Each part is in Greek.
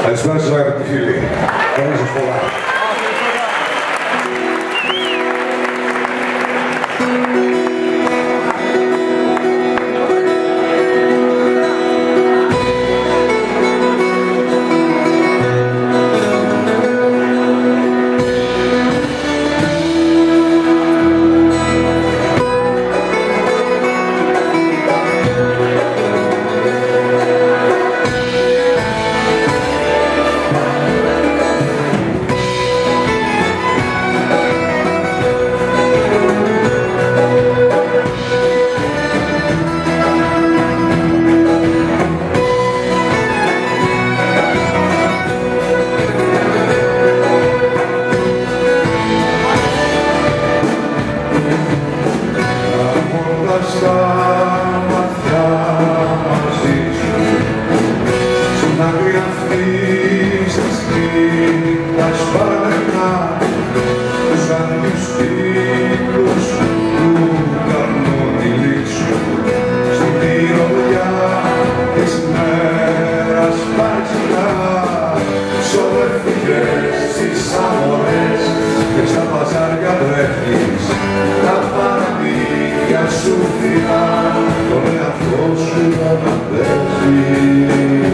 Καλησπέρα σας αγαπητοί φίλοι. Καλή σας φορά. Στα μάτια μαζί σου, στην άκρη αυτής της νύχτας παρακά, τους άγιους κύκλους του κανόνι σου, στην μυρωδιά της μέρας παρξηλά, σωρεύτηκες στις αμμορές και στα παζάρια τρέχεις, τα παραμύθια σου φυλά, τον εαυτό σου να παίζεις.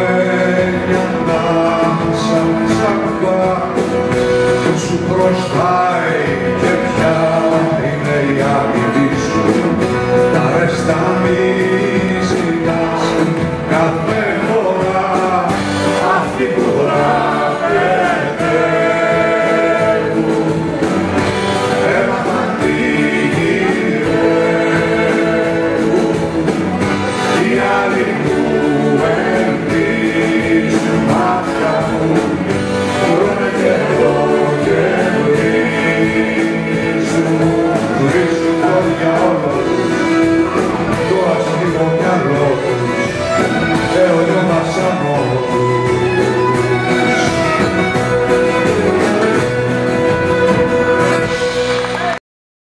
Cross